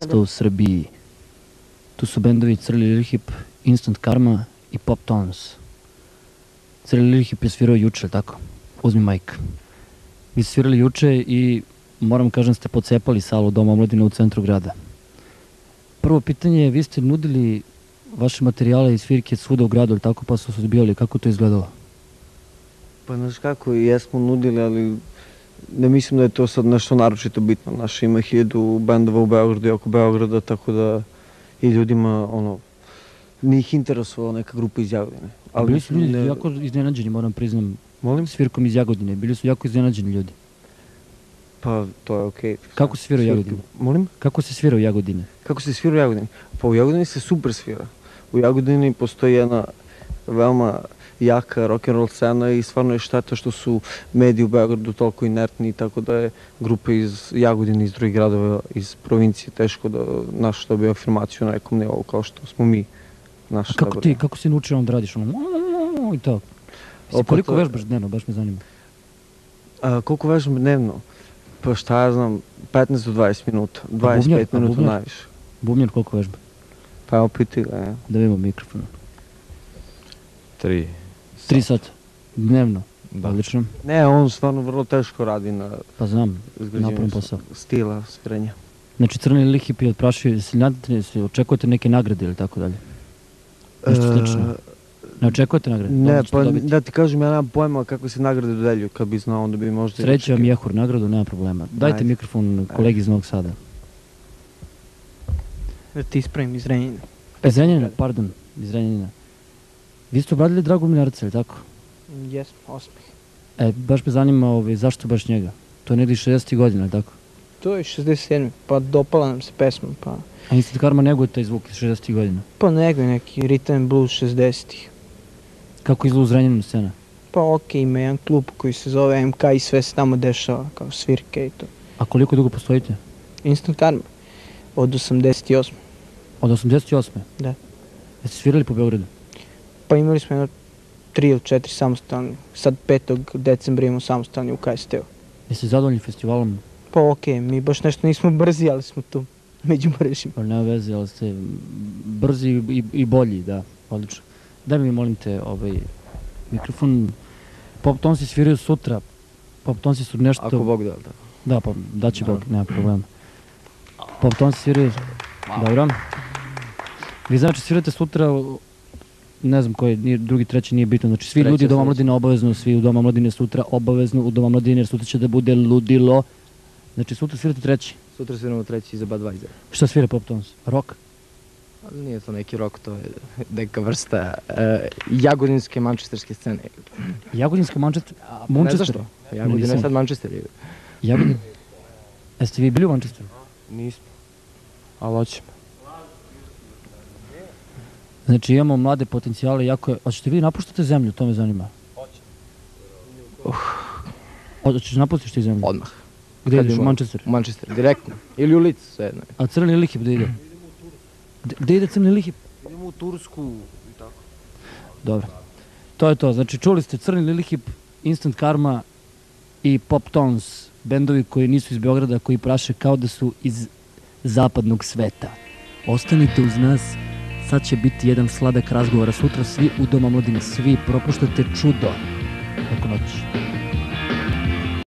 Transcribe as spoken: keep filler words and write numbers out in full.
u Srbiji. Tu su bendovi Crni Lilihip, Instant Karma i Pop Tones. Crni Lilihip je svirao juče, tako? Uzmi majk. Vi ste svirali juče i moram kažem ste pocepali salu Doma omladine u centru grada. Prvo pitanje je, vi ste nudili vaše materijale i svirke svuda u gradu, ali tako, pa su se odbijali. Kako to izgledalo? Pa znaš kako, jesmo nudili, ali ne mislim da je to sad nešto naročito bitno. Naš ima hiljadu bendova u Beogradu i oko Beograda, tako da i ljudima, ono, nije ih interesovala neka grupa iz Jagodine. Ali bili su ljudi jako iznenađeni, moram priznam, Molim? Svirkom iz Jagodine. Bili su jako iznenađeni ljudi. Pa, to je okej. Kako se svira u Jagodini? Molim? Kako se svira u Jagodini? Kako se svira u Jagodini? Pa u Jagodini se super svira. U Jagodini postoji jedna veoma jaka rock'n'roll scena i stvarno je šteta što su mediji u Beogradu toliko inertni, tako da je grupa iz Jagodine, iz drugih gradova, iz provincije, teško da naš dobije afirmaciju na nekom nivou kao što smo mi. A kako ti, kako si naučio onda radiš ono i to? Koliko vežbaš dnevno, baš me zanima. Koliko vežbam dnevno? Pa šta ja znam, petnaest do dvadeset minuta, dvadeset pet minuta najviše. Bubnjar koliko vežba? Pa evo piti ga, ja. Da vidimo mikrofon. Tri. Tri sata? Dnevno? Odlično. Ne, on stvarno vrlo teško radi na... Pa znam, napravim posao. Stila, sviranja. Znači Crni Lilihip je odprašio, se očekujete neke nagrade ili tako dalje? Nešto slično? Ne očekujete nagrade? Ne, pa da ti kažem, ja nemam pojma kako se nagrade dodeljuju, kad bi znao, onda bi možda... Sreća vam Jehur nagradu, nema problema. Dajte mikrofon kolegi iz Novog Sada. Da ti ispravim iz Renjanina. Iz Renjanina, pardon, iz Renjanina. Vi ste obradili Dragomira Arca, ili tako? Jesmo, osmih. E, baš me zanima zašto baš njega? To je negdje šezdesetih godina, ili tako? To je šezdeset sedmi, pa dopala nam se pesma, pa... A Instant Karma neguje taj zvuk iz šezdesetih godina? Pa neguje neki rhythm and blues šezdesetih. Kako izgleda u Zrenjaninu scena? Pa okej, ima jedan klub koji se zove M K i sve se tamo dešava, kao svirke i to. A koliko dugo postojite? Instant Karma, od osamdeset osme. Od osamdeset osme? Da. Jeste svirali po Beogradu? Pa imali smo jedno tri ili četiri samostalni, sad petog decembra imamo samostalni u K S T-u. Jeste zadovoljni festivalom? Pa okej, mi baš nešto nismo brzi, ali smo tu među mrežima. Pa nema veze, ali ste brzi i bolji, da, odlično. Daj mi, molim te, ovaj mikrofon. Pop Tonesi sviraju sutra. Pop Tonesi su nešto... Ako Bog da, tako? Da, pa daći Bog, nema problema. Pop Tonesi sviraju... Dobro. Vi znači svirate sutra, ne znam koji, drugi, treći, nije bitno. Znači svi ljudi u Doma omladine obavezno, svi u Doma omladine sutra obavezno u Doma omladine, jer sutra će da bude ludilo. Znači sutra svirate treći? Sutra sviramo treći za Budweiser. Šta svira Pop Tones? Rock? Nije to neki rock, to je neka vrsta jagodinske mančesterske scene. Jagodinska Manchester? Ne znaš to? Jagodina je sad Manchester. Jagodina? Jeste vi bili u Manchesteru? Nismo, ali hoćemo. Znači imamo mlade potencijale, jako je... Hoćete vi napuštate zemlju, to me zanima? Hoćemo. Hoćeš napustiš ti zemlju? Odmah. Gde ideš, u Manchester? U Manchester, direktno. Ili u Lic, sve jedno. A Crni Lilihip gde ide? Gde ide Crni Lilihip? Idemo u Tursku i tako. Dobro. To je to. Znači čuli ste Crni Lilihip, Instant Karma i Pop Tones, bendovi koji nisu iz Beograda, koji praše kao da su iz zapadnog sveta. Ostanite uz nas, sad će biti jedan sladak razgovor, a sutra svi u Doma omladine, svi propuštate čudo. Oko noći.